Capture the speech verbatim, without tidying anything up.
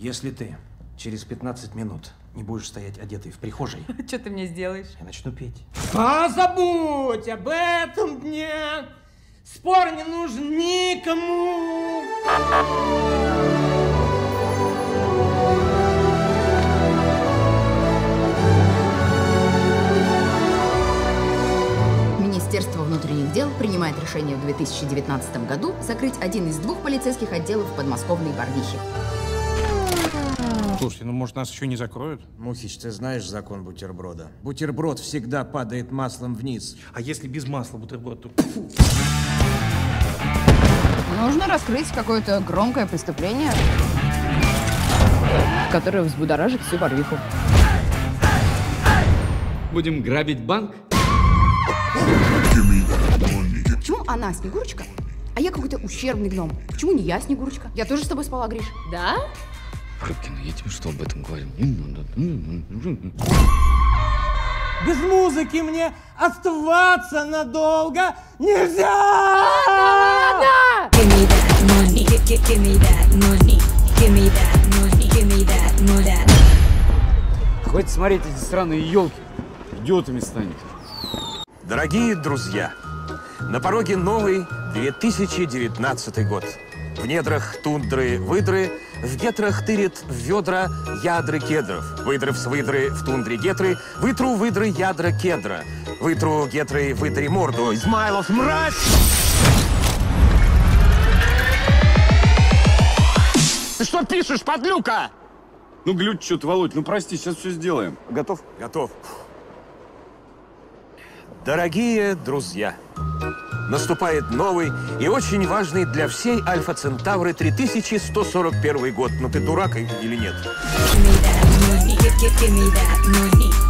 Если ты через пятнадцать минут не будешь стоять одетый в прихожей... Что ты мне сделаешь? Я начну петь. А забудь об этом дне. Спор не нужен никому. Министерство внутренних дел принимает решение в две тысячи девятнадцатом году закрыть один из двух полицейских отделов подмосковной Барвихи. Слушайте, ну может нас еще не закроют? Мухич, ты знаешь закон бутерброда? Бутерброд всегда падает маслом вниз. А если без масла бутерброд, то... Нужно раскрыть какое-то громкое преступление, которое взбудоражит всю Барвиху. Будем грабить банк? Почему она Снегурочка, а я какой-то ущербный гном? Почему не я Снегурочка? Я тоже с тобой спала, Гриш. Да? Рыбкина, я тебе что об этом говорил? Без музыки мне оставаться надолго нельзя! Хватит смотреть эти сраные елки. Идиотами станете. Дорогие друзья, на пороге новый две тысячи девятнадцатый год. В недрах тундры-выдры, в гетрах тырит в ведра ядры кедров. Выдры в выдры в тундре гетры, вытру выдры ядра кедра. Вытру гетры выдри морду. Измайлов, мразь! Ты что пишешь, подлюка? Ну, глючит что-то, Володь, ну прости, сейчас все сделаем. Готов? Готов. Дорогие друзья, наступает новый и очень важный для всей Альфа Центавры три тысячи сто сорок первый год. Ну ты дурак или нет?